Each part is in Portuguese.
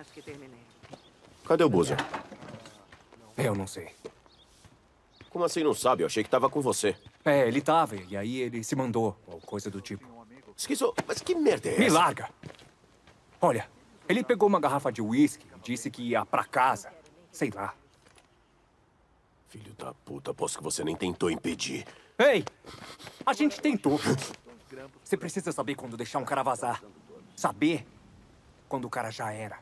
Cadê o Boozer? Eu não sei. Como assim não sabe? Eu achei que tava com você. É, ele tava, e aí ele se mandou, ou coisa do tipo. Mas que merda é essa? Me larga! Olha, ele pegou uma garrafa de uísque e disse que ia pra casa. Sei lá. Filho da puta, aposto que você nem tentou impedir. Ei! A gente tentou. Você precisa saber quando deixar um cara vazar. Saber quando o cara já era.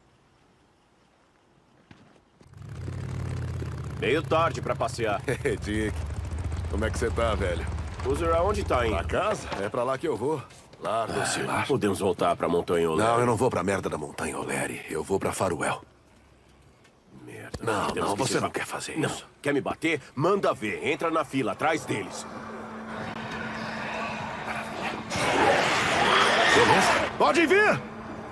Meio tarde pra passear. Dick, como é que você tá, velho? Boozer, aonde tá indo? Pra casa? É pra lá que eu vou. Larga oscilar. Podemos voltar pra Montanha O'Leary. Não, eu não vou pra merda da Montanha O'Leary. Eu vou pra Faruel. Merda. Não, você não quer fazer não. isso. Quer me bater? Manda ver. Entra na fila, atrás deles. Beleza? Pode vir!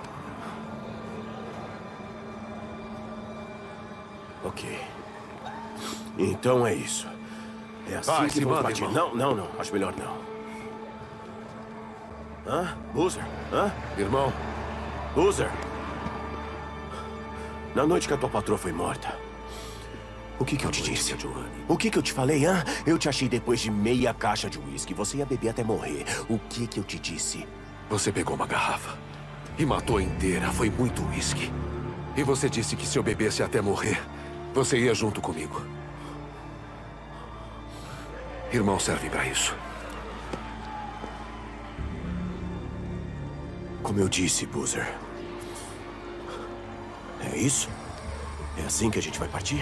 Ok. Então é isso. É assim Vai, que se vamos manda, partir. irmão. Não. Acho melhor não. Hã? Boozer? Hã? Irmão, Boozer? Na noite que a tua patroa foi morta, o que eu te disse? O que eu te falei, hã? Eu te achei depois de meia caixa de uísque. Você ia beber até morrer. O que eu te disse? você pegou uma garrafa e matou inteira. Foi muito uísque. E você disse que se eu bebesse até morrer, você ia junto comigo. Irmão serve pra isso. Como eu disse, Boozer. É isso? É assim que a gente vai partir?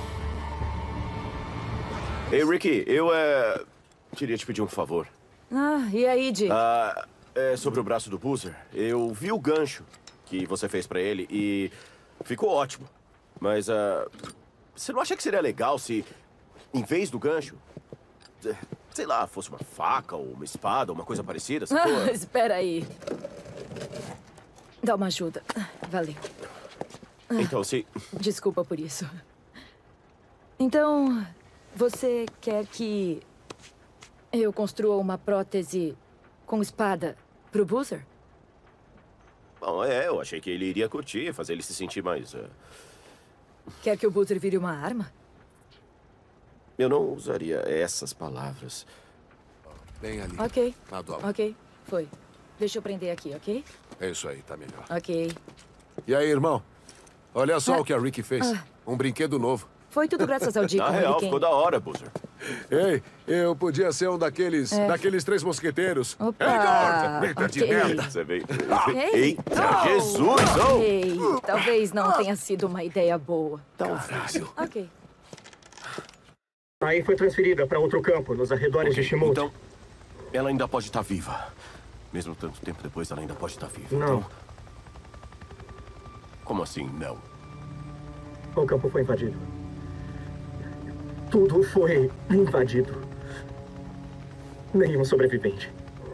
Ei, Ricky, eu queria te pedir um favor. Ah, e aí, Dick? É sobre o braço do Boozer. Eu vi o gancho que você fez pra ele e ficou ótimo. Mas, você não acha que seria legal se, em vez do gancho, sei lá, fosse uma faca ou uma espada ou uma coisa parecida? Ah, espera aí. Dá uma ajuda. Valeu. Então, se... Desculpa por isso. Então, você quer que eu construa uma prótese com espada pro Boozer? Bom, eu achei que ele iria curtir, fazer ele se sentir mais... Quer que o Boozer vire uma arma? Eu não usaria essas palavras. Bem ali. Ok. Na dobra. Ok, foi. Deixa eu prender aqui, ok? É isso aí, tá melhor. Ok. E aí, irmão? Olha só o que a Ricky fez. Um brinquedo novo. Foi tudo graças ao Dick. Na real, ficou da hora, Boozer. Ei, eu podia ser um daqueles três mosqueteiros. Opa! Ei, Gordo! De Ok. merda! Você veio... Ei! Eita, Oh! Jesus! Oh! Ei, talvez não tenha sido uma ideia boa. Talvez. Ok. Aí foi transferida para outro campo, nos arredores de Shimout. Então, ela ainda pode estar viva. Mesmo tanto tempo depois, ela ainda pode estar viva. Não. Então... Como assim, não? O campo foi invadido. Tudo foi invadido. Nenhum sobrevivente.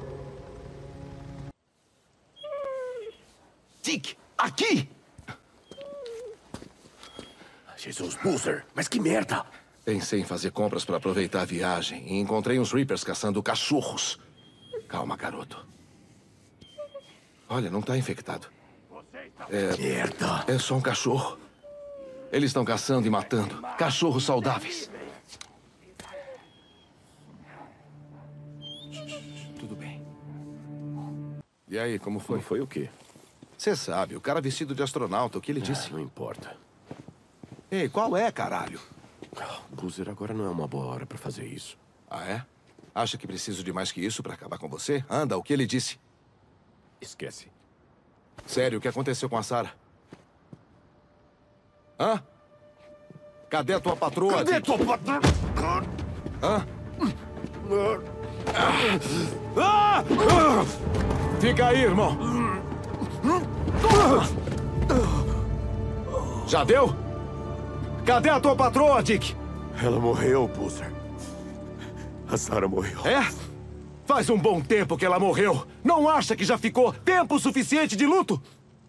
Dick, aqui! Jesus, Boozer, mas que merda! Pensei em fazer compras para aproveitar a viagem e encontrei uns Reapers caçando cachorros. Calma, garoto. Olha, não tá infectado. Merda! É só um cachorro. Eles estão caçando e matando cachorros saudáveis. Tudo bem. E aí, como foi? Como foi o quê? Você sabe, o cara vestido de astronauta, o que ele disse? Não importa. Ei, qual é, caralho? Boozer, agora não é uma boa hora pra fazer isso. Ah, é? Acha que preciso de mais que isso pra acabar com você? Anda, o que ele disse? Esquece. Sério, o que aconteceu com a Sarah? Hã? Cadê a tua patroa? Cadê Dick? tua patroa? Hã? Fica aí, irmão. Já deu? Cadê a tua patroa, Dick? Ela morreu, Boozer. A Sarah morreu. É? Faz um bom tempo que ela morreu. Não acha que já ficou tempo suficiente de luto?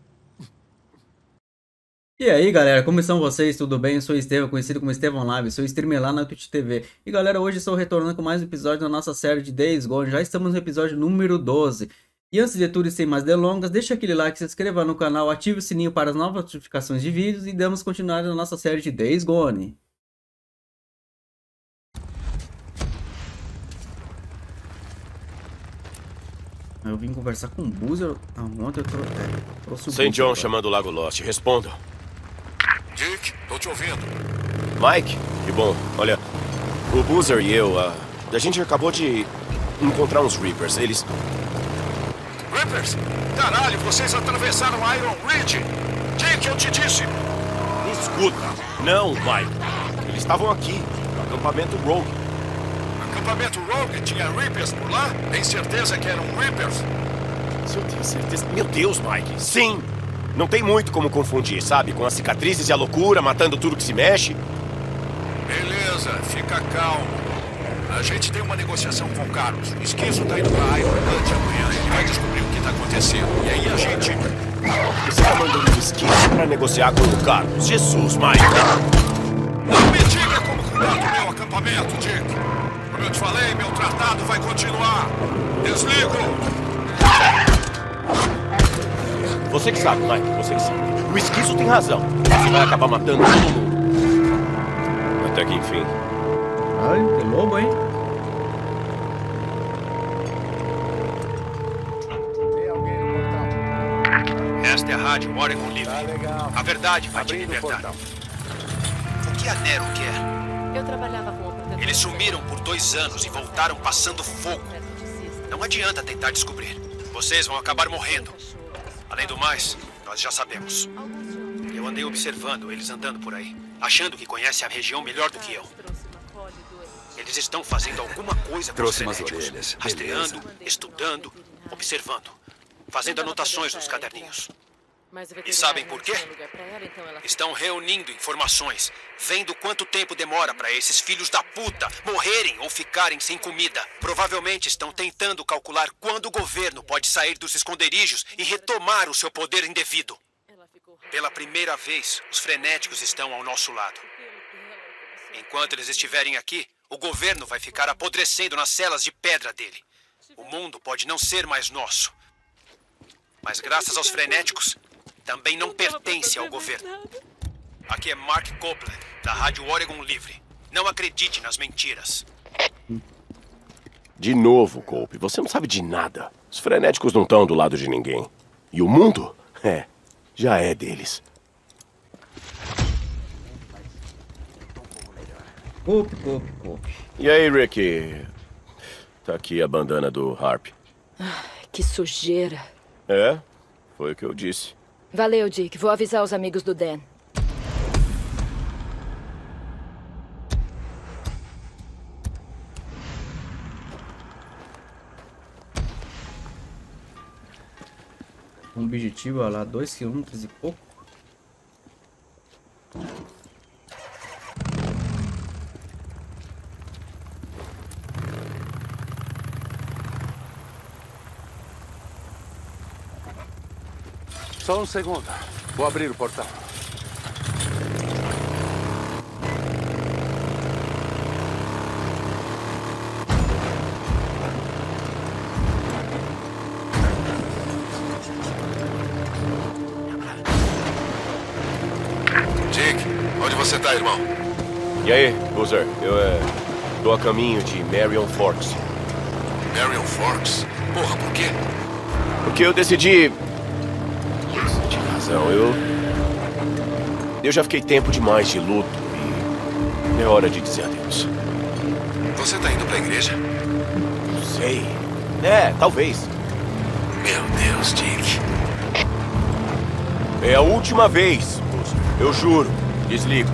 E aí galera, como estão vocês? Tudo bem? Eu sou o Estevão, conhecido como Estevão Live, sou streamer lá na Twitch TV. E galera, hoje estou retornando com mais um episódio da nossa série de Days Gone. Já estamos no episódio número 12. E antes de tudo e sem mais delongas, deixa aquele like, se inscreva no canal, ative o sininho para as novas notificações de vídeos e damos continuidade na nossa série de Days Gone. Eu vim conversar com o Boozer. Ontem eu trouxe o St. John agora. chamando o Lago Lost. Respondam. Dick, tô te ouvindo. Mike, que bom. Olha, o Boozer e eu, a gente acabou de encontrar uns Reapers. Eles... Reapers? Caralho, vocês atravessaram Iron Ridge. Dick, eu te disse. Me escuta. Não, Mike. Eles estavam aqui, no acampamento Rogue. Acampamento Rogue tinha Reapers por lá? Tem certeza que eram Reapers? Se eu tenho certeza... Meu Deus, Mike. Sim. Não tem muito como confundir, sabe? Com as cicatrizes e a loucura, matando tudo que se mexe. Beleza, fica calmo. A gente tem uma negociação com o Carlos. O Esquizo tá indo pra Iron Ridge amanhã. Ele vai descobrir o que tá acontecendo. E aí a gente... Você tá mandando um Esquizo pra negociar com o Carlos. Jesus, Mike. Não me diga como cuidar do meu acampamento, Dick. Como eu te falei, meu tratado vai continuar. Desligo. Você que sabe, Mike. Você que sabe. O Esquizo tem razão. Você vai acabar matando todo mundo. Até que enfim. Ai, que lobo, hein? Esta é a Rádio Oregon Livre. A verdade vai te libertar. O que a Nero quer? Eu trabalhava com o protetor. Eles sumiram por 2 anos e voltaram passando fogo. Não adianta tentar descobrir. Vocês vão acabar morrendo. Além do mais, nós já sabemos. Eu andei observando eles andando por aí, achando que conhecem a região melhor do que eu. Eles estão fazendo alguma coisa com os Trouxe umas frenéticos. orelhas. Rastreando, estudando, observando. Fazendo anotações nos caderninhos. E sabem por quê? Estão reunindo informações, vendo quanto tempo demora para esses filhos da puta morrerem ou ficarem sem comida. Provavelmente estão tentando calcular quando o governo pode sair dos esconderijos e retomar o seu poder indevido. Pela primeira vez, os frenéticos estão ao nosso lado. Enquanto eles estiverem aqui, o governo vai ficar apodrecendo nas celas de pedra dele. O mundo pode não ser mais nosso. Mas graças aos frenéticos, também não pertence ao governo. Aqui é Mark Copeland, da Rádio Oregon Livre. Não acredite nas mentiras. De novo, Cope. Você não sabe de nada. Os frenéticos não estão do lado de ninguém. E o mundo? Já é deles. Cope. E aí, Ricky? Tá aqui a bandana do Harp. Que sujeira. É? Foi o que eu disse. Valeu, Dick. Vou avisar os amigos do Dan. Um objetivo, olha lá, 2 km e pouco. Só um segundo. Vou abrir o portão. Dick, onde você tá, irmão? E aí, Boozer? Eu tô a caminho de Marion Forks. Marion Forks? Porra, por quê? Porque eu decidi... Você tinha razão, eu já fiquei tempo demais de luto e é hora de dizer adeus. Você tá indo pra igreja? Não sei. Talvez. Meu Deus, Dick. É a última vez, Boozer. Eu juro. Desligo.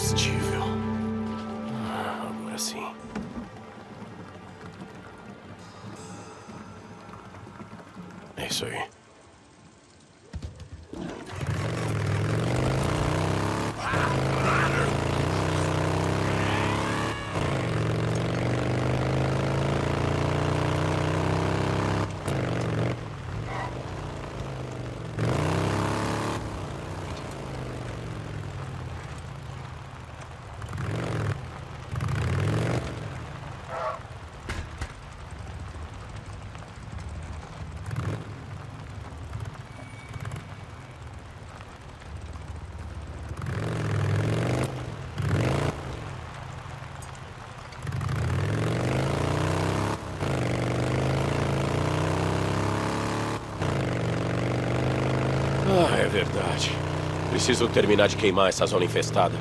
Irresistível. Agora sim. É isso aí. Ah, é verdade. Preciso terminar de queimar essa zona infestada.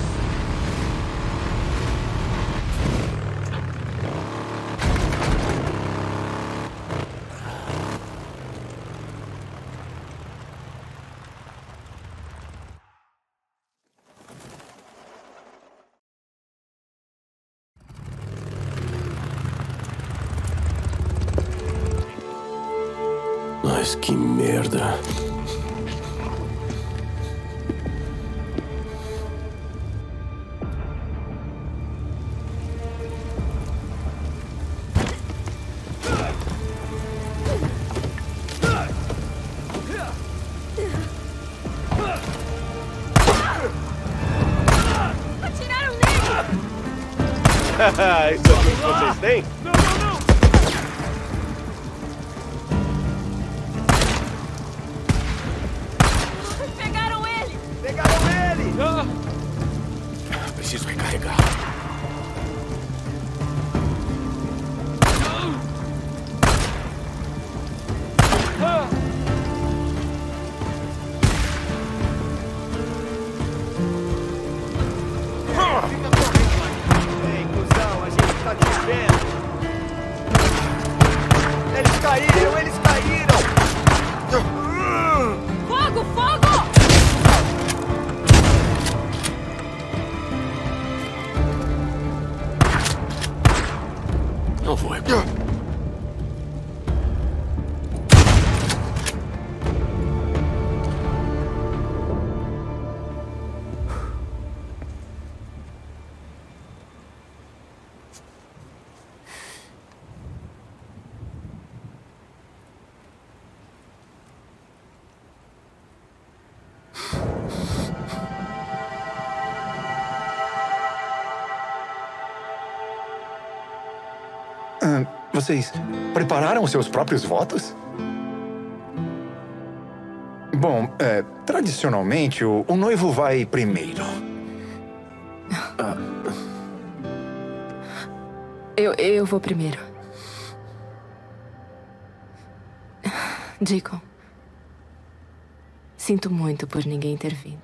Mas que merda. Atiraram nele! Isso aqui que vocês têm? Pegaram ele! Pegaram ele! Preciso recarregar. Ei, cuzão, a gente tá te vendo. Eles caíram, eles caíram! Fogo, fogo! Não vou recuar. Vocês prepararam os seus próprios votos? Bom, tradicionalmente, o noivo vai primeiro. Eu vou primeiro. Deacon, sinto muito por ninguém ter vindo.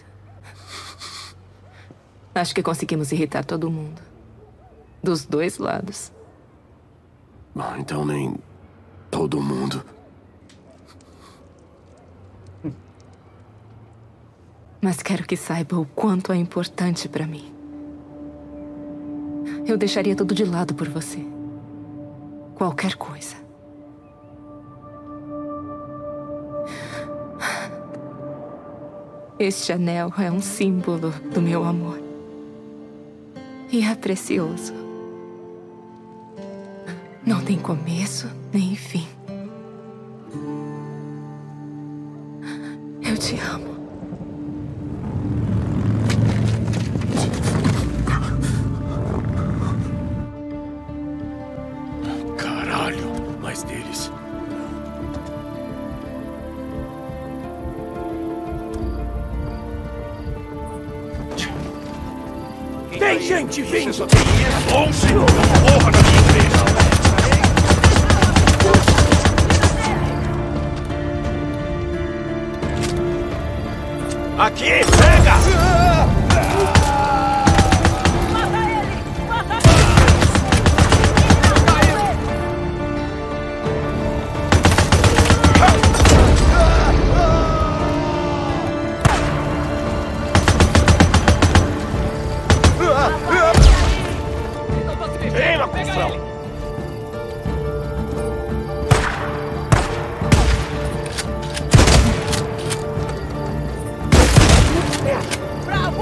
Acho que conseguimos irritar todo mundo. Dos dois lados. Bom, então nem todo mundo. Mas quero que saiba o quanto é importante pra mim. Eu deixaria tudo de lado por você. Qualquer coisa. Este anel é um símbolo do meu amor. E é precioso. Não tem começo nem fim. Eu te amo. Caralho, mais deles. Tem gente vindo! Só tem isso! 11! Porra da minha igreja! Aqui, pega! Mata ele! Mata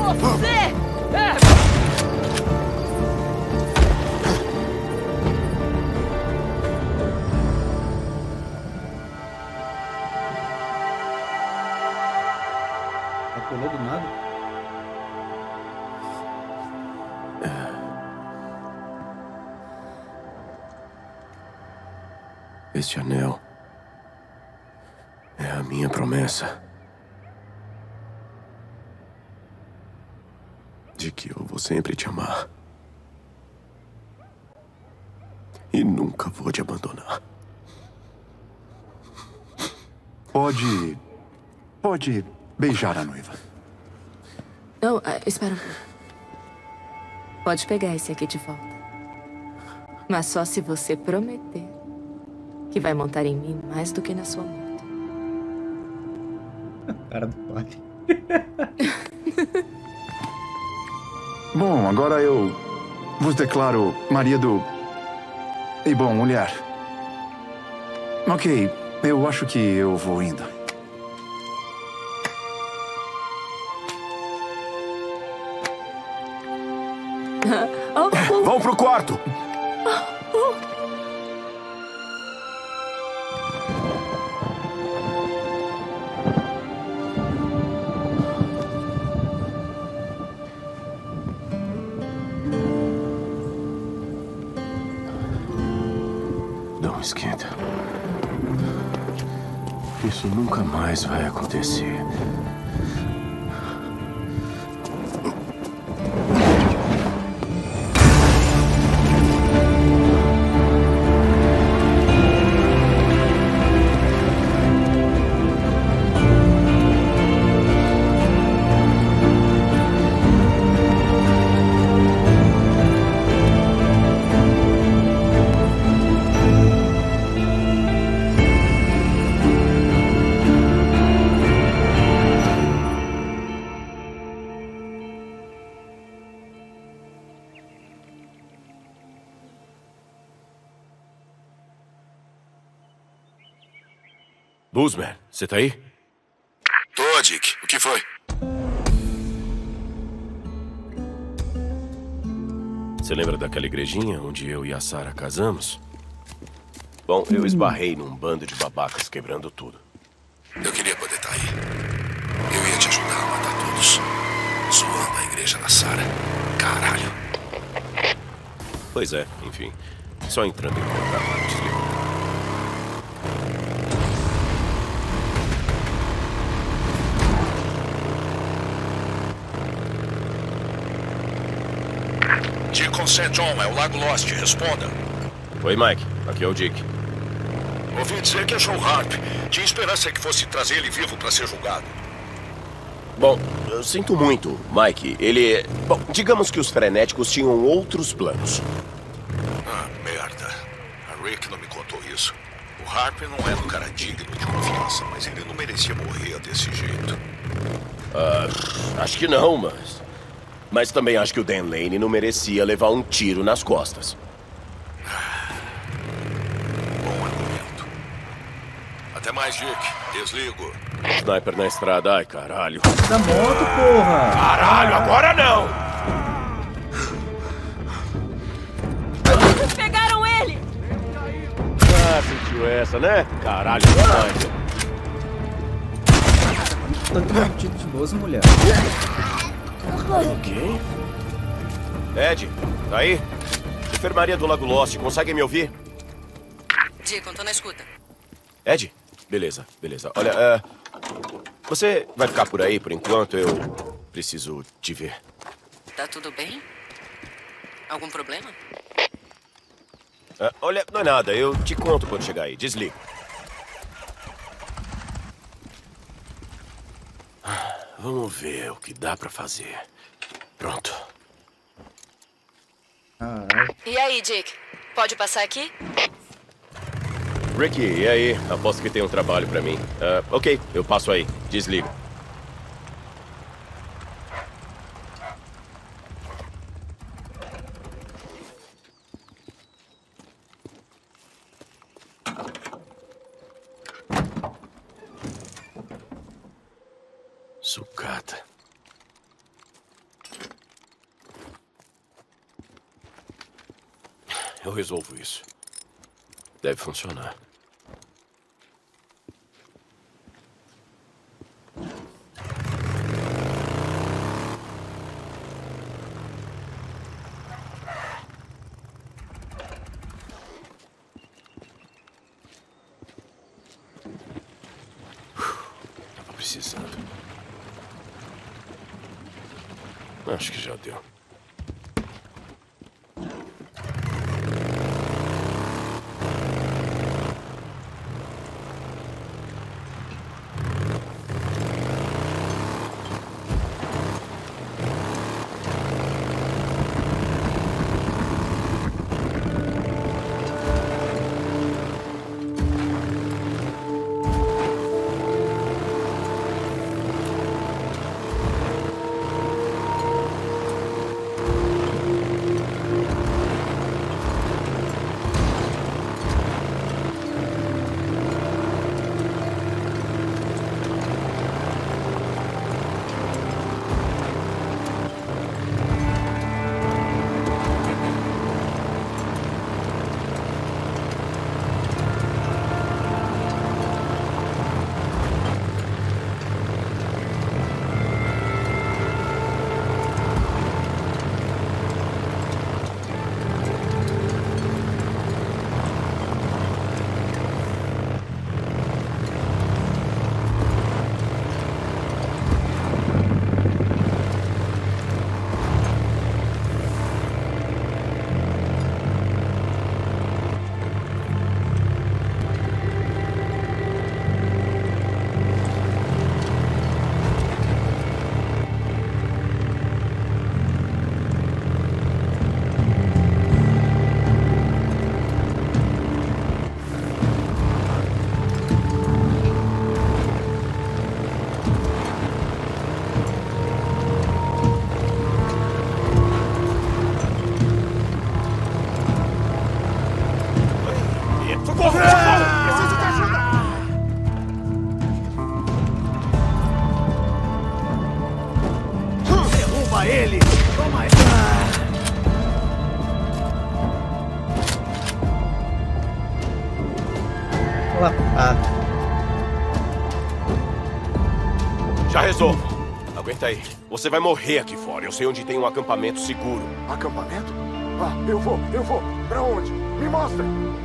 você! Pulou do nada? Este anel é a minha promessa de que eu vou sempre te amar e nunca vou te abandonar. Pode beijar a noiva. Não, espera um pouco. Pode pegar esse aqui de volta. Mas só se você prometer que vai montar em mim mais do que na sua moto. Cara do padre. Bom, agora eu vos declaro marido e bom, mulher. Ok, eu acho que eu vou indo. Vão pro quarto! Não esquenta. Isso nunca mais vai acontecer. Boozman, você tá aí? Tô, Dick. O que foi? Você lembra daquela igrejinha onde eu e a Sarah casamos? Bom, eu esbarrei num bando de babacas quebrando tudo. Eu queria poder estar aí. Eu ia te ajudar a matar todos. Zoando a igreja da Sarah. Caralho. Pois é, enfim. Só entrando em contato, desliga. Deacon St. John, é o Lago Lost. Responda. Oi, Mike. Aqui é o Dick. Ouvi dizer que achou o Harp. Tinha esperança que fosse trazer ele vivo para ser julgado. Bom, eu sinto muito, Mike. Ele... Bom, digamos que os frenéticos tinham outros planos. Ah, merda. A Rick não me contou isso. O Harp não é um cara digno de confiança, mas ele não merecia morrer desse jeito. Acho que não, Mas também acho que o Dan Lane não merecia levar um tiro nas costas. Bom argumento. Até mais, Dick. Desligo. Sniper na estrada. Ai, caralho. Da moto, porra! Caralho, agora não! Pegaram ele! Ah, sentiu essa, né? Caralho, Sniper. Tanto bandido de 12 mulher. Ok. Ed, tá aí? Enfermaria do Lago Lost, consegue me ouvir? Deacon, tô na escuta. Ed? Beleza. Olha, você vai ficar por aí por enquanto? Eu preciso te ver. Tá tudo bem? Algum problema? Olha, não é nada. Eu te conto quando chegar aí. Desliga. Vamos ver o que dá pra fazer. Pronto. Caralho. E aí, Dick? Pode passar aqui? Ricky, e aí? Aposto que tem um trabalho pra mim. Ok, eu passo aí. Desliga. Sucata. eu resolvo isso. Deve funcionar. Tava precisando. Acho que já deu. Já resolvo. Aguenta aí. Você vai morrer aqui fora. Eu sei onde tem um acampamento seguro. Acampamento? Ah, eu vou. Pra onde? Me mostra.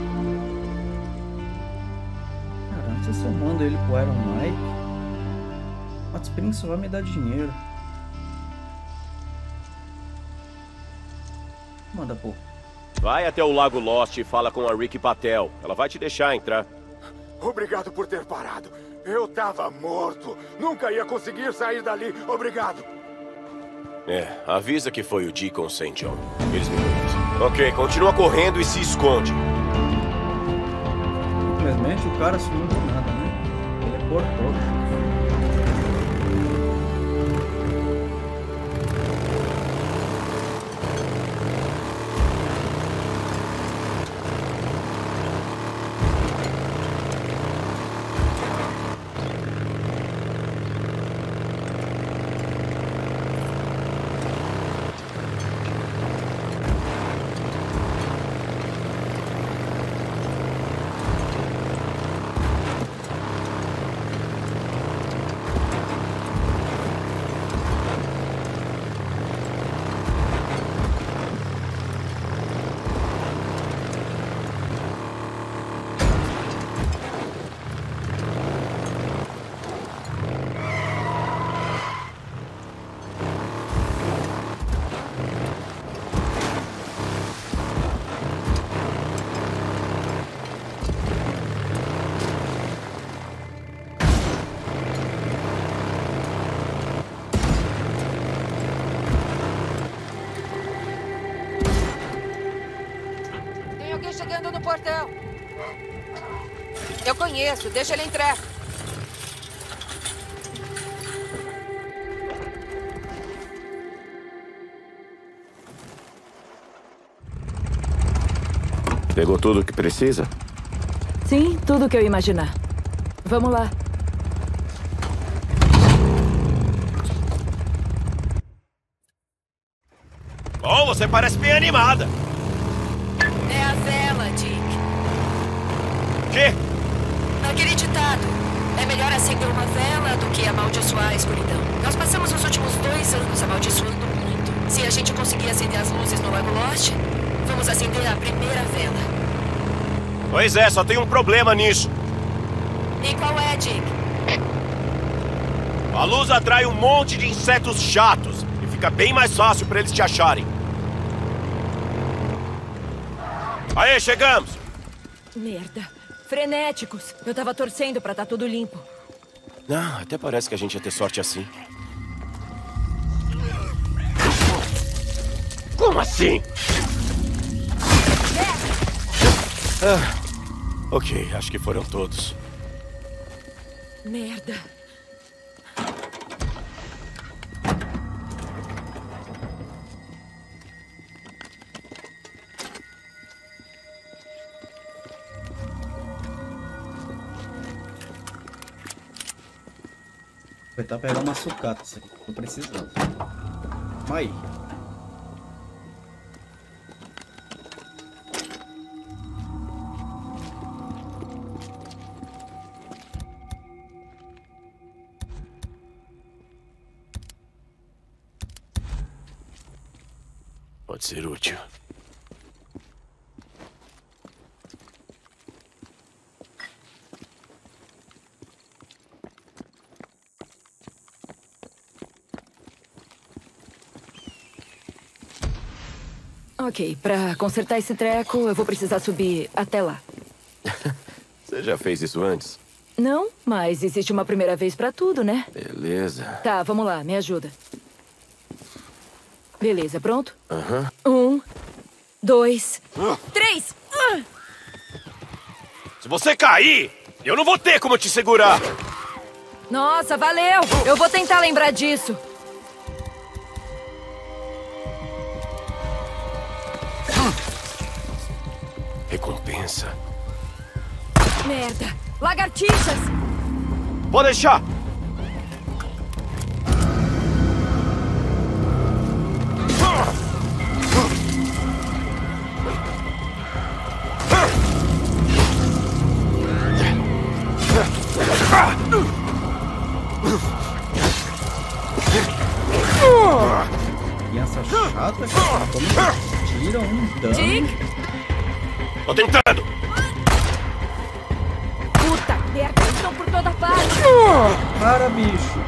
Caramba, você somando ele pro Iron Mike. Hot Springs só vai me dar dinheiro. Manda, pô. Vai até o Lago Lost e fala com a Ricky Patel. Ela vai te deixar entrar. Obrigado por ter parado. Eu tava morto. Nunca ia conseguir sair dali. Obrigado. Avisa que foi o Deacon St. John. Eles me conhecem. Ok, continua correndo e se esconde. Simplesmente o cara sumiu do nada, né? Ele cortou. Chegando no portão. Eu conheço, deixa ele entrar. Pegou tudo o que precisa? Sim, tudo o que eu imaginar. Vamos lá. Bom, você parece bem animada. É a vela, Dick. Quê? Aquele ditado. É melhor acender uma vela do que amaldiçoar a escuridão. Nós passamos os últimos 2 anos amaldiçoando muito. Se a gente conseguir acender as luzes no Lago Lost, vamos acender a primeira vela. Pois é, só tem um problema nisso. E qual é, Dick? A luz atrai um monte de insetos chatos e fica bem mais fácil pra eles te acharem. Aê, chegamos! Merda. Frenéticos. Eu tava torcendo pra tá tudo limpo. Não, até parece que a gente ia ter sorte assim. Como assim? Ok, acho que foram todos. Merda. Vou tentar pegar uma sucata, isso aqui. Tô precisando. Aí. Pode ser útil. Ok, pra consertar esse treco, eu vou precisar subir até lá. Você já fez isso antes? Não, mas existe uma primeira vez pra tudo, né? Beleza. Tá, vamos lá, me ajuda. Beleza, pronto? Aham. 1, 2, 3! Se você cair, eu não vou ter como te segurar. Nossa, valeu! Eu vou tentar lembrar disso. Recompensa. Merda! Lagartixas! Pode deixar! Criança chata, cara. Como tira um dano. Dick? Tô tentando! Puta merda, eles estão por toda parte! Para, bicho!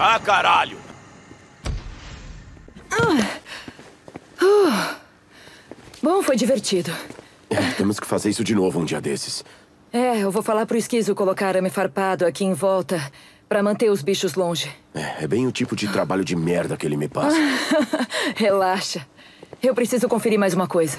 Ah, caralho! Bom, foi divertido. Temos que fazer isso de novo um dia desses. Eu vou falar pro esquizo colocar arame farpado aqui em volta pra manter os bichos longe. É bem o tipo de trabalho de merda que ele me passa. Relaxa. Eu preciso conferir mais uma coisa.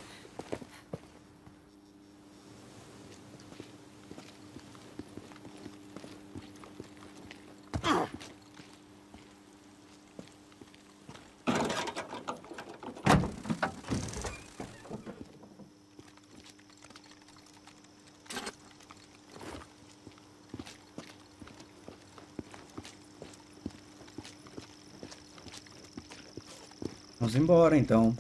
Vamos embora, então.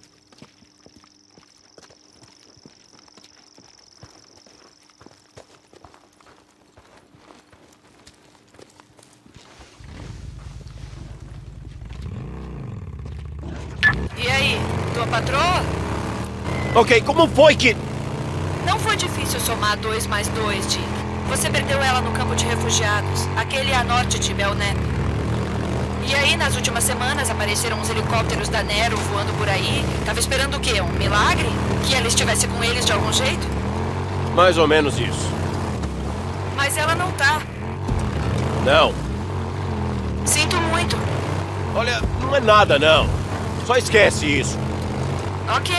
E aí, tua patroa? Ok, como foi que... Não foi difícil somar 2 mais 2, Dick. Você perdeu ela no campo de refugiados, aquele a norte de Belné. E aí, nas últimas semanas, apareceram uns helicópteros da Nero voando por aí. Tava esperando o quê? Um milagre? Que ela estivesse com eles de algum jeito? Mais ou menos isso. Mas ela não tá. Não. Sinto muito. Olha, não é nada, não. Só esquece isso. Ok.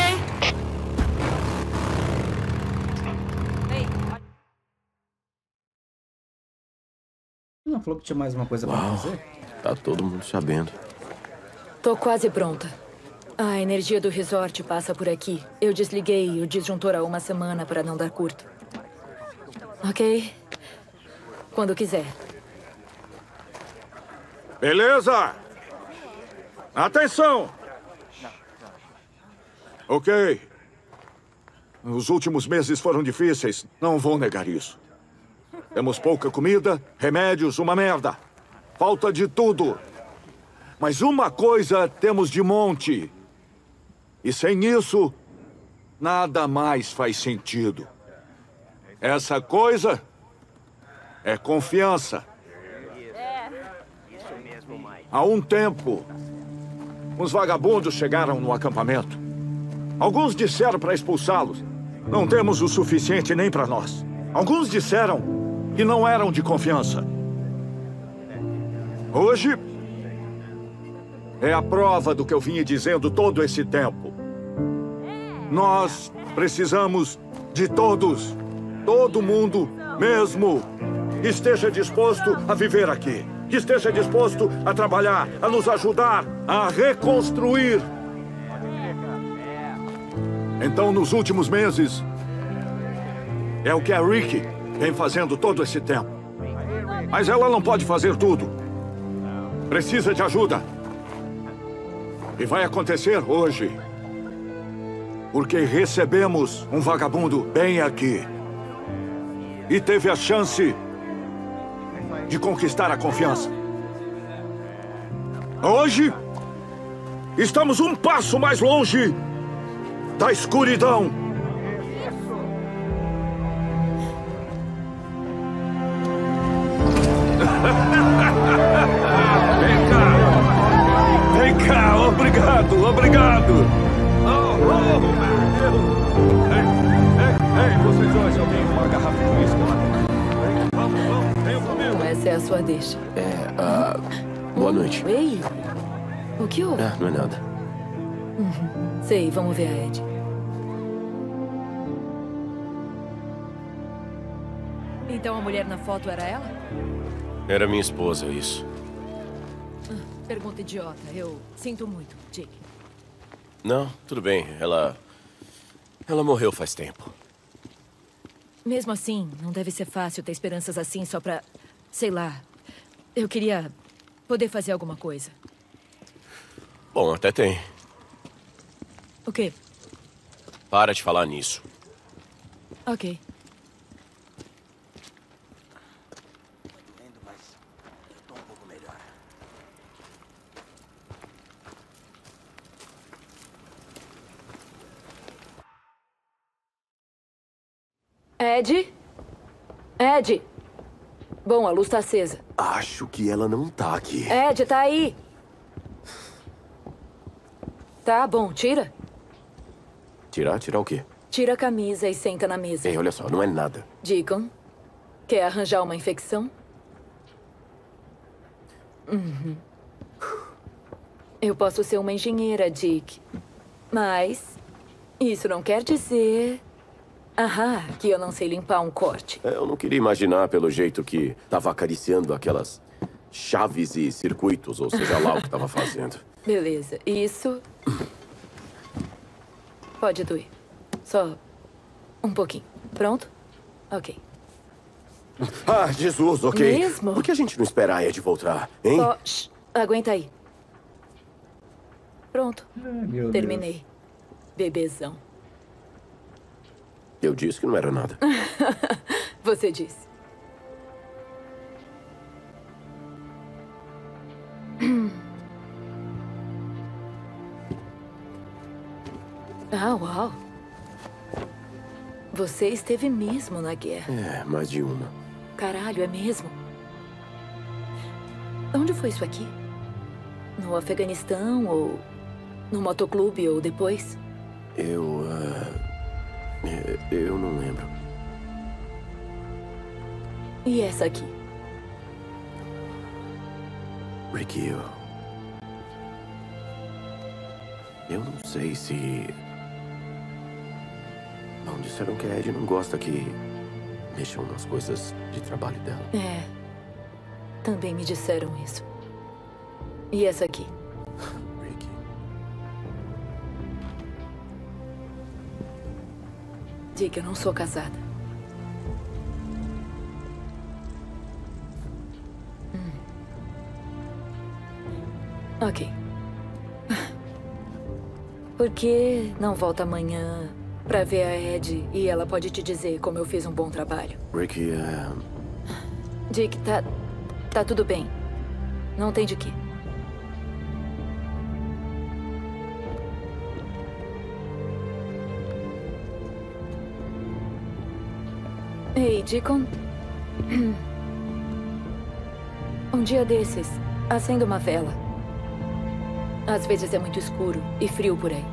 Não falou que tinha mais uma coisa pra fazer? Tá todo mundo sabendo. Tô quase pronta. A energia do resort passa por aqui. Eu desliguei o disjuntor há uma semana para não dar curto. Ok? Quando quiser. Beleza! Atenção! Ok. Os últimos meses foram difíceis, não vou negar isso. Temos pouca comida, remédios, uma merda. Falta de tudo. Mas uma coisa temos de monte. E sem isso, nada mais faz sentido. Essa coisa é confiança. Há um tempo, uns vagabundos chegaram no acampamento. Alguns disseram para expulsá-los. Não temos o suficiente nem para nós. Alguns disseram que não eram de confiança. Hoje é a prova do que eu vinha dizendo todo esse tempo. Nós precisamos de todos. Todo mundo mesmo. Que esteja disposto a viver aqui. Que esteja disposto a trabalhar, a nos ajudar, a reconstruir. Então, nos últimos meses, é o que a Ricky vem fazendo todo esse tempo. Mas ela não pode fazer tudo. Precisa de ajuda. E vai acontecer hoje. Porque recebemos um vagabundo bem aqui. E teve a chance de conquistar a confiança. Hoje, estamos um passo mais longe da escuridão. Vem cá, obrigado, obrigado. Meu Deus. Ei, vocês dois, eu tenho uma garrafa de uísque lá. Vamos, venham comigo. Essa é a sua deixa. Boa noite. Ei, o que houve? Não é nada. Sei, vamos ver a Ed. Então a mulher na foto era ela? Era minha esposa, isso. Pergunta idiota. Eu sinto muito, Dick. Não, tudo bem. Ela morreu faz tempo. Mesmo assim, não deve ser fácil ter esperanças assim só pra... Sei lá. Eu queria poder fazer alguma coisa. Bom, até tem. O quê? Para de falar nisso. Ok. Ed? Ed? Bom, a luz tá acesa. Acho que ela não tá aqui. Ed, tá aí. Tá bom, tira. Tirar o quê? Tira a camisa e senta na mesa. Ei, olha só, não é nada. Deacon, quer arranjar uma infecção? Uhum. Eu posso ser uma engenheira, Dick. Mas isso não quer dizer... que eu não sei limpar um corte. Eu não queria imaginar pelo jeito que tava acariciando aquelas chaves e circuitos, ou seja lá o que tava fazendo. Beleza, isso... Pode doer. Só um pouquinho. Pronto? Ok. Ah, Jesus, ok. Mesmo? Por que a gente não espera a Ed voltar, hein? Shh, aguenta aí. Pronto. Meu Terminei. Bebezão. Eu disse que não era nada. Você disse. Uau. Você esteve mesmo na guerra. É, mais de uma. Caralho, é mesmo? Onde foi isso aqui? No Afeganistão ou no motoclube ou depois? Eu não lembro. E essa aqui? Ricky, eu não sei se... Não, disseram que a Ed não gosta que mexam nas coisas de trabalho dela. É. Também me disseram isso. E essa aqui? Ricky. Dick, eu não sou casada. Ok. Por que não volta amanhã pra ver a Ed e ela pode te dizer como eu fiz um bom trabalho? Ricky, Dick, tá tudo bem. Não tem de quê. Ei, Deacon. Um dia desses, acenda uma vela. Às vezes é muito escuro e frio por aí.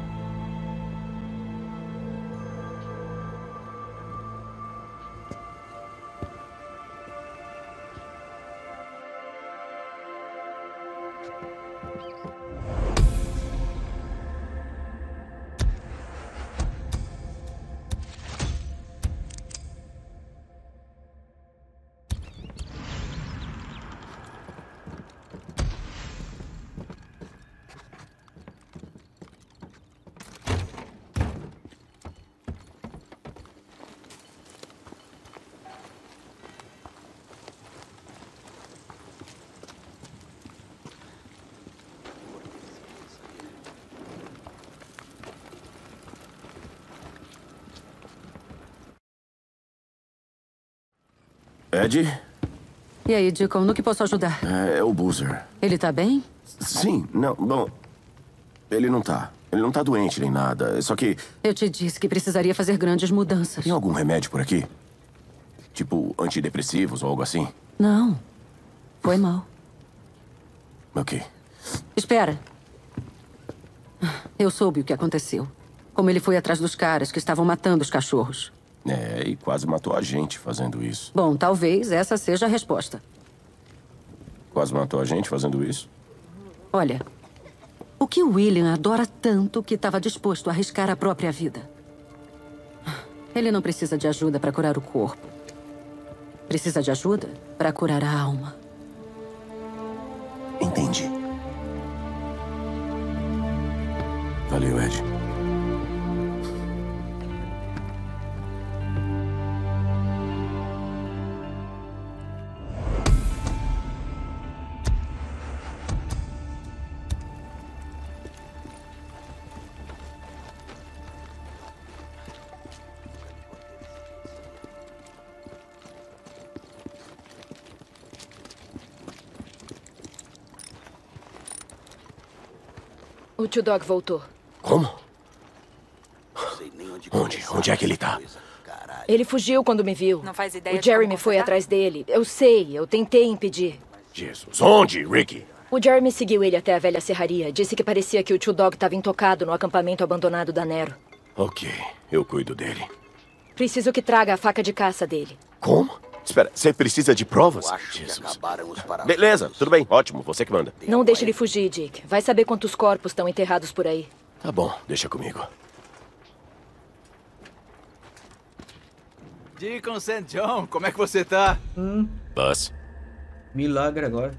Ed? E aí, Deacon, no que posso ajudar? É o Boozer. Ele tá bem? Sim, não, bom... Ele não tá. Ele não tá doente nem nada, só que... Eu te disse que precisaria fazer grandes mudanças. Tem algum remédio por aqui? Tipo, antidepressivos ou algo assim? Não. Foi mal. Ok. Espera. Eu soube o que aconteceu. Como ele foi atrás dos caras que estavam matando os cachorros. É, e quase matou a gente fazendo isso. Bom, talvez essa seja a resposta. Quase matou a gente fazendo isso? Olha, o que o William adora tanto que estava disposto a arriscar a própria vida? Ele não precisa de ajuda para curar o corpo. Precisa de ajuda para curar a alma. Entendi. Valeu, Ed. O Tio Dog voltou. Como? Onde? Onde é que ele tá? Ele fugiu quando me viu. Não faz ideia O de Jeremy como foi consertar? atrás dele. Eu sei, eu tentei impedir. Jesus, onde, Ricky? O Jeremy seguiu ele até a velha serraria. Disse que parecia que o Tio Dog estava intocado no acampamento abandonado da Nero. Ok, eu cuido dele. Preciso que traga a faca de caça dele. Como? Espera, você precisa de provas? Jesus. Beleza, tudo bem, ótimo, você que manda. Não deixe ele fugir, Dick. Vai saber quantos corpos estão enterrados por aí. Tá bom, deixa comigo. Deacon St. John, como é que você tá? Buzz. Milagre agora.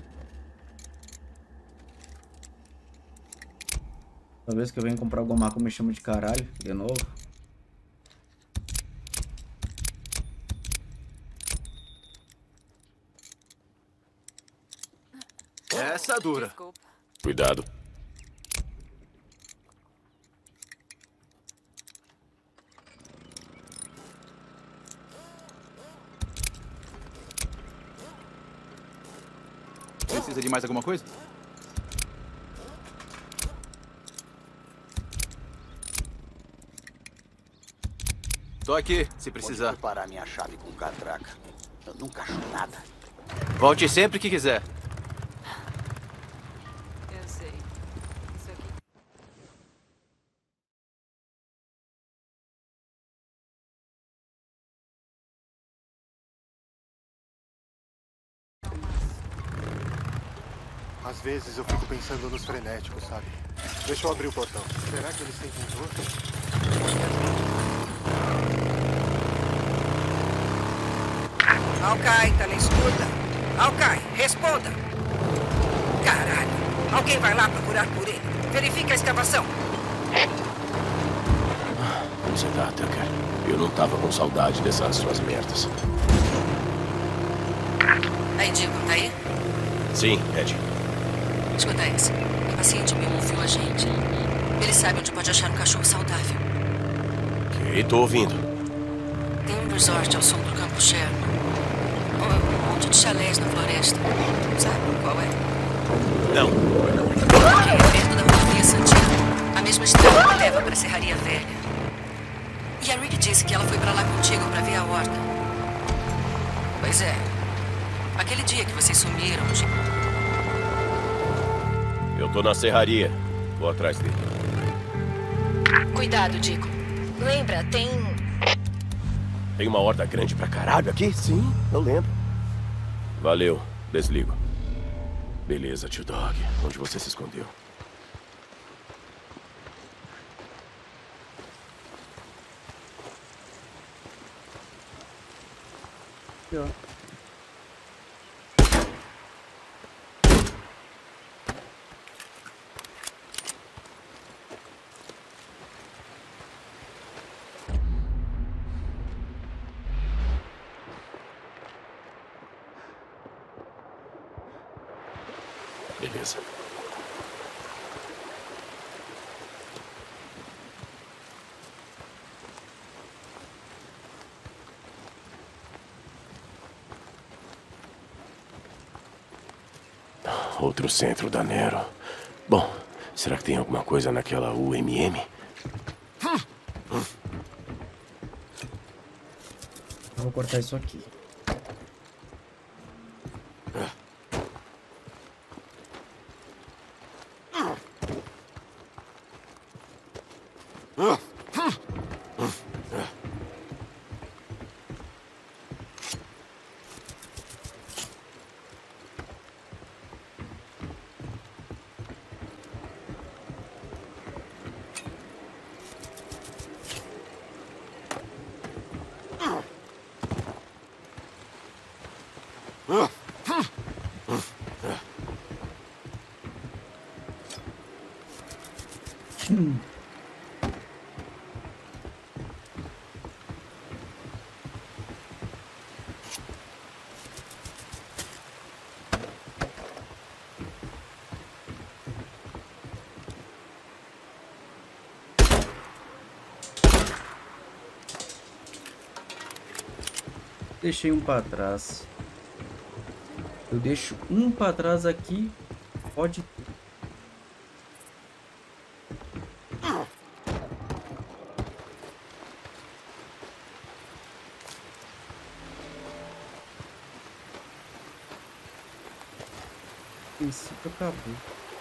Talvez que eu venha comprar alguma marca me chama de caralho, de novo. Essa dura. Cuidado. Precisa de mais alguma coisa? Tô aqui, se precisar. Vou parar minha chave com catraca. Eu nunca acho nada. Volte sempre que quiser. Eu sei. Isso aqui. Às vezes eu fico pensando nos frenéticos, sabe? Deixa eu abrir o portão. Será que eles sentem dor? Alkai, tá na escuta? Alkai, responda! Caralho! Alguém vai lá procurar por ele. Verifique a escavação. Como você tá, Tucker? Eu não tava com saudade dessas suas merdas. Aí, Deacon, tá aí? Sim, Ed. Escuta essa. O paciente meu ouviu a gente. Ele sabe onde pode achar um cachorro saudável. Ok, tô ouvindo. Tem um resort ao sul do Campo Sherman. Um monte de chalés na floresta. Sabe qual é? Não. Que é perto da rodovia Santiago. A mesma estrada que leva para a Serraria Velha. E a Rick disse que ela foi para lá contigo para ver a horta. Pois é. Aquele dia que vocês sumiram, Eu tô na serraria. Vou atrás dele. Cuidado, Dico. Lembra, tem uma horta grande pra caralho aqui? Sim, eu lembro. Valeu, desligo. Beleza, Tio Dog. Onde você se escondeu? Beleza. Outro centro da Nero. Bom, será que tem alguma coisa naquela UMM? Eu vou cortar isso aqui. Deixei um pra trás. Eu deixo um pra trás aqui. Pode ter. princípio acabou.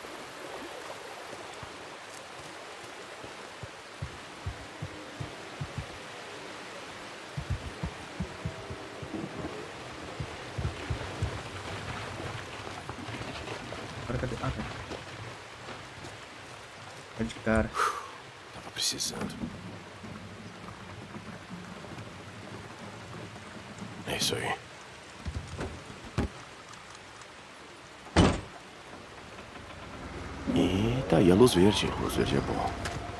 Agora cadê? Ah, tá. Tá de cara. Tava precisando. É isso aí. E tá aí a luz verde. Luz verde é bom.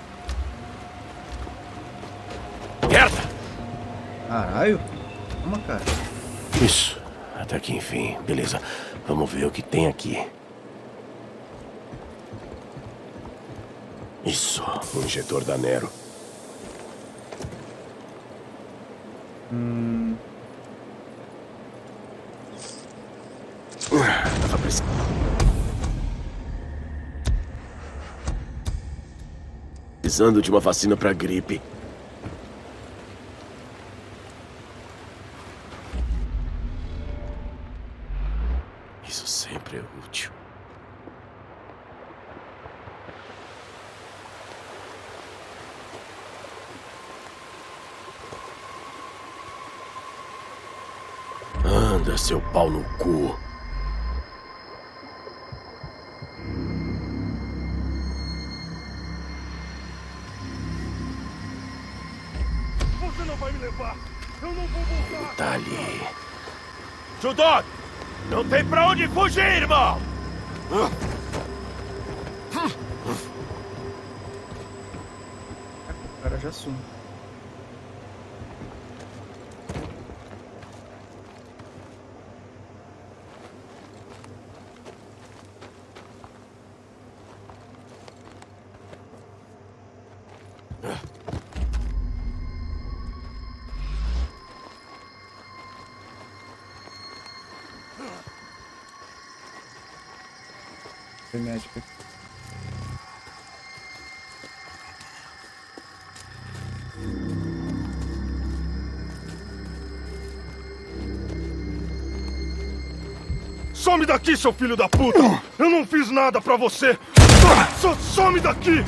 Merda! Caralho. Calma, cara. Isso. Até que enfim. Beleza. Vamos ver o que tem aqui. Isso. O injetor da Nero. Tava precisando de uma vacina pra gripe. Isso sempre é útil. Anda, seu pau no cu. Você não vai me levar. Eu não vou voltar. Tá ali. Judok! Não tem pra onde fugir, irmão! O cara já sumiu. Foi médico. Some daqui, seu filho da puta! Eu não fiz nada pra você! Só some daqui!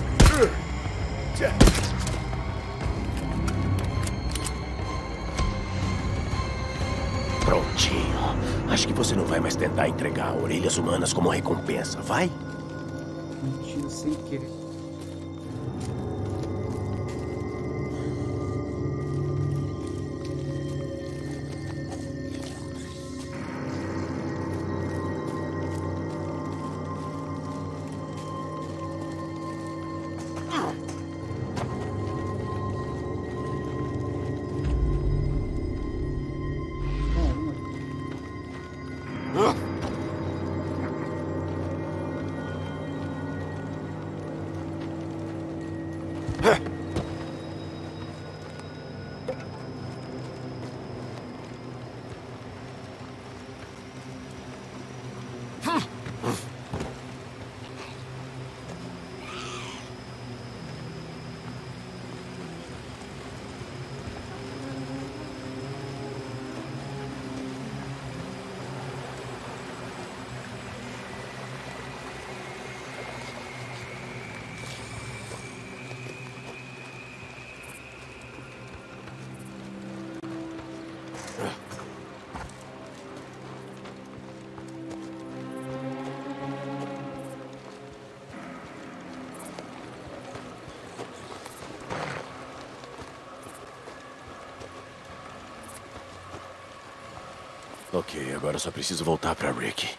Prontinho. Acho que você não vai mais tentar entregar orelhas humanas como recompensa, vai? Mentiu sem querer. Ok, agora eu só preciso voltar pra Rick.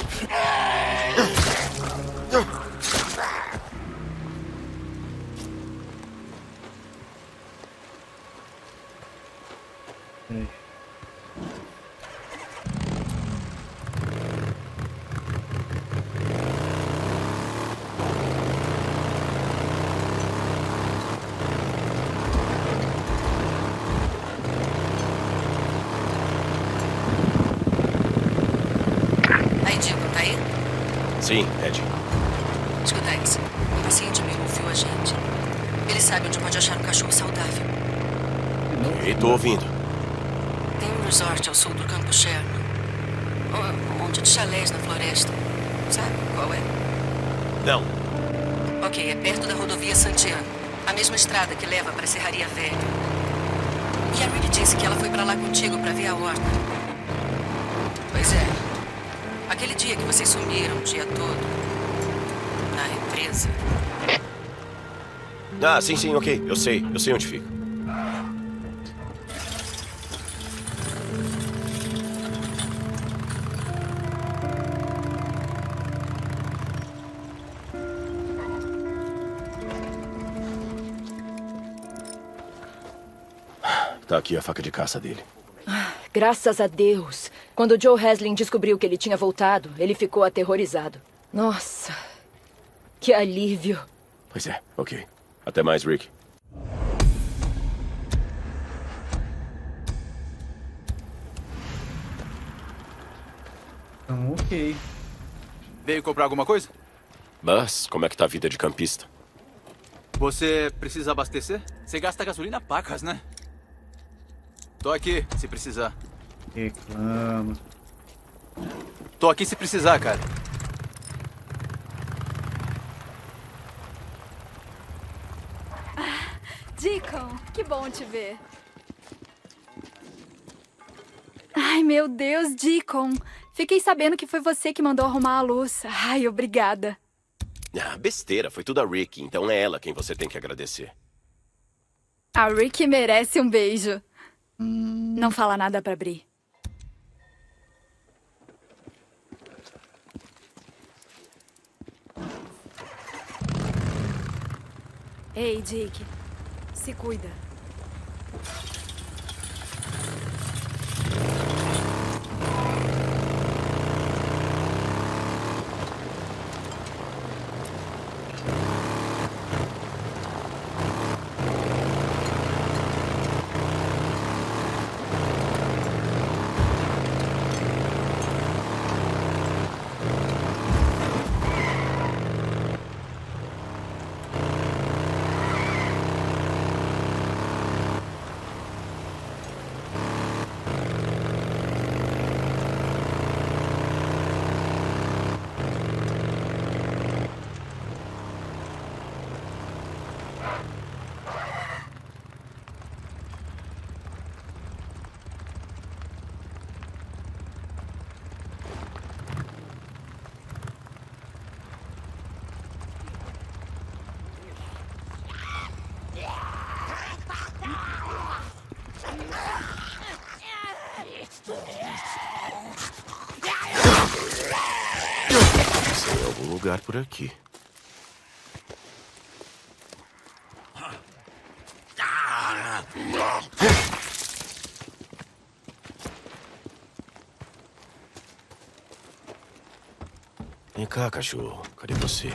Sim, Ed. Escuta isso. O paciente meu ouviu a gente. Ele sabe onde pode achar um cachorro saudável. E tô ouvindo. Tem um resort ao sul do Campo Sherman. Um monte de chalés na floresta. Sabe qual é? Não. Ok, é perto da rodovia Santiago. A mesma estrada que leva para a Serraria Velha. E a Rick disse que ela foi para lá contigo para ver a horta. Pois é. Aquele dia que vocês sumiram o dia todo. Na represa. Ah, sim, ok. Eu sei onde fica. Tá aqui a faca de caça dele. Graças a Deus. Quando Joe Haslin descobriu que ele tinha voltado, ele ficou aterrorizado. Nossa, que alívio. Pois é, ok. Até mais, Rick. Então, ok. Veio comprar alguma coisa? Mas, como é que tá a vida de campista? Você precisa abastecer? Você gasta gasolina pacas, né? Tô aqui, se precisar. Reclama. Tô aqui se precisar, cara. Deacon, que bom te ver. Ai, meu Deus, Deacon. Fiquei sabendo que foi você que mandou arrumar a luz. Ai, obrigada. Ah, besteira. Foi tudo a Rick, então é ela quem você tem que agradecer. A Rick merece um beijo. Não fala nada pra Bri. Ei, Dick. Se cuida. Tem algum lugar por aqui. Vem cá, cachorro. Cadê você?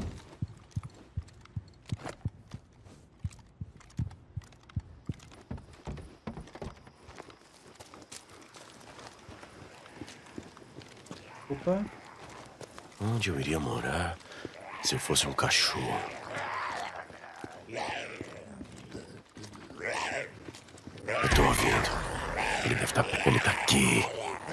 Opa. Onde eu iria morar se eu fosse um cachorro? Eu tô ouvindo. Ele deve estar... Ele tá aqui.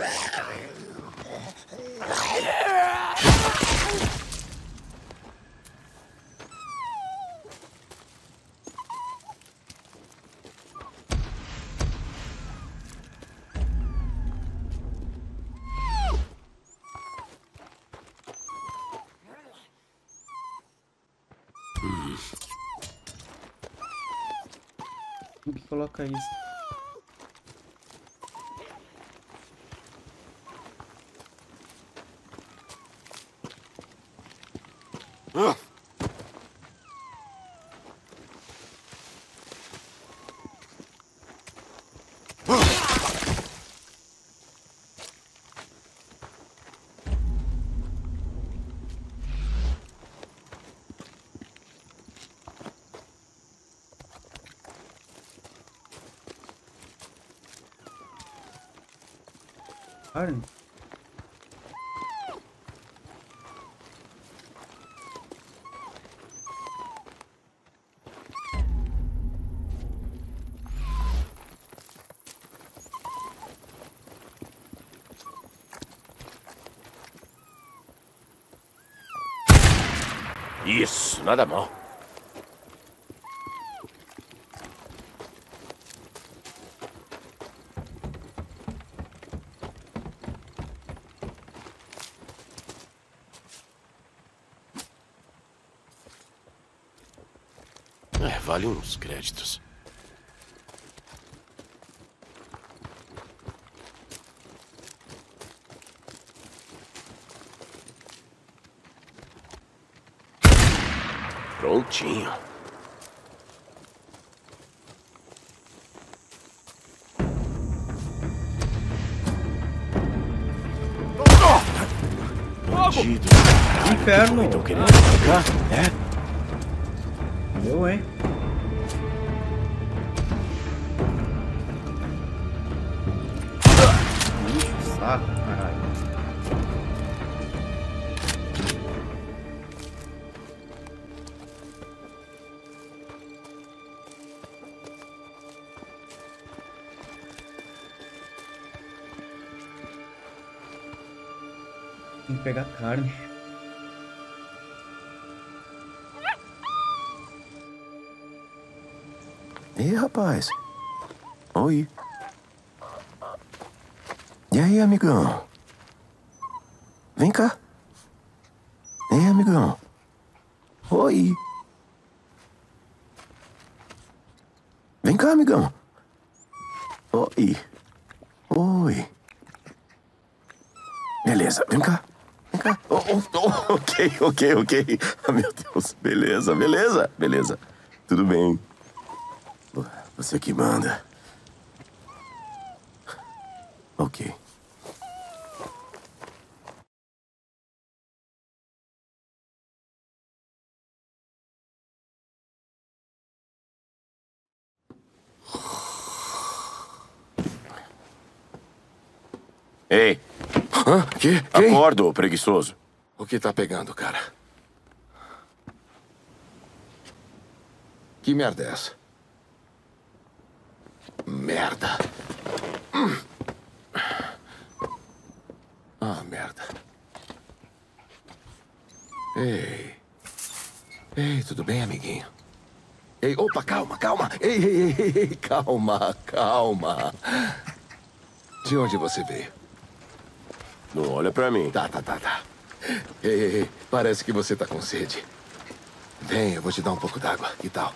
Como que coloca isso? Carne? Isso, nada mal. Vale uns créditos. Prontinho. Bandido. Inferno. Estão querendo atacar? Deu, hein? Saco, caralho. Tem que pegar carne. Ei, rapaz. Oi. E aí, amigão? Vem cá. Ei, amigão. Oi. Vem cá, amigão. Oi. Oi. Beleza, vem cá. Vem cá. Ok. Oh, meu Deus. Beleza. Tudo bem. Você que manda. Ok. Ei. Hã? Quem? Acorda, ô preguiçoso. O que tá pegando, cara? Que merda é essa? Merda. Ah, merda. Ei, tudo bem, amiguinho? Ei, opa, calma. Ei, calma. De onde você veio? Não olha pra mim. Tá. Ei, parece que você tá com sede. Vem, eu vou te dar um pouco d'água. Que tal?